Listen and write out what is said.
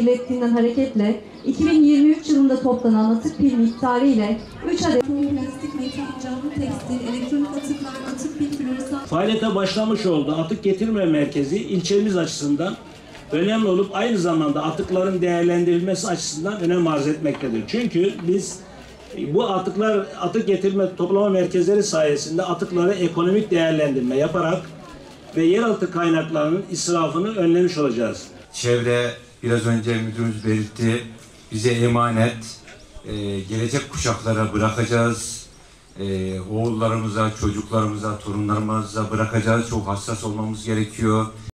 ilettiğinden hareketle 2023 yılında toplanan atık pil miktarı ile 3 adet plastik, metal, camlı tekstil, elektronik atıklar, atık pil, floresan... Faaliyete başlamış olduğu atık getirme merkezi ilçemiz açısından önemli olup aynı zamanda atıkların değerlendirilmesi açısından önem arz etmektedir. Çünkü biz bu atık getirme toplama merkezleri sayesinde atıkları ekonomik değerlendirme yaparak ve yeraltı kaynaklarının israfını önlemiş olacağız. Çevre, biraz önce müdürümüz belirtti, bize emanet, gelecek kuşaklara bırakacağız. Oğullarımıza, çocuklarımıza, torunlarımıza bırakacağız. Çok hassas olmamız gerekiyor.